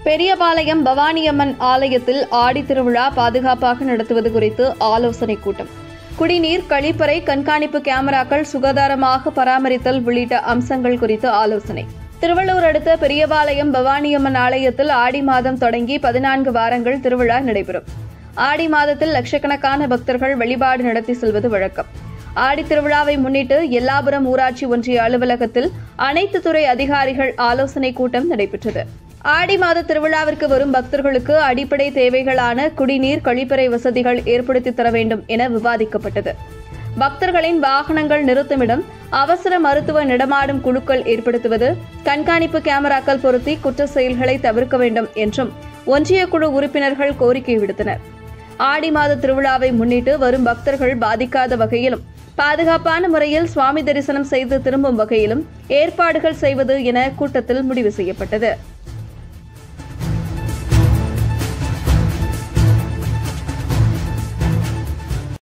பெரியபாளையம் பவானியம்மன் ஆலயத்தில் ஆடி திருவிழா பாதுகாப்பாக நடத்துவது குறித்து ஆலோசனைக் கூட்டம். குடிநீர், கழிப்பறை, கண்காணிப்பு கேமராக்கள் சுகாதாரமாக பராமரித்தல் உள்ளிட்ட அம்சங்கள் குறித்து ஆலோசனை. திருவள்ளூர் அடுத்த பெரியபாளையம் பவானியம்மன் ஆலயத்தில் ஆடி மாதம் தொடங்கி 14 வாரங்கள் திருவிழா நடைபெறும். ஆடி மாதத்தில் லட்சக்கணக்கான பக்தர்கள் வழிபாடு நடத்தி செல்வது வழக்கம். ஆடி திருவிழாவை முன்னிட்டு எல்லாபுரம் ஊராட்சி ஒன்றிய அலுவலகத்தில் அனைத்து துறை அதிகாரிகள் ஆலோசனைக் கூட்டம் நடைபெற்றது. ஆடி மாத திருவிழாவிற்கு வரும் பக்தர்களுக்கு அடிப்படை தேவைகளான குடிநீர், கழிப்பறை வசதிகள் ஏற்படுத்தி தர வேண்டும் என விவாதிக்கப்பட்டது. பக்தர்களின் வாகனங்கள் நிறுத்துமிடம், அவசர மருத்துவ நடமாடும் குழுக்கள் ஏற்படுத்துவது, கண்காணிப்பு கேமராக்கள் பொருத்தி குற்ற செயல்களை தவிர்க்க வேண்டும் என்றும் ஒன்றிய குழு உறுப்பினர்கள் கோரிக்கை விடுத்தனர். ஆடி மாத திருவிழாவை முன்னிட்டு வரும் பக்தர்கள் பாதிக்காத வகையிலும் பாதுகாப்பான முறையில் சுவாமி தரிசனம் செய்து திரும்பும் வகையிலும் ஏற்பாடுகள் செய்வது என கூட்டத்தில் முடிவு செய்யப்பட்டது.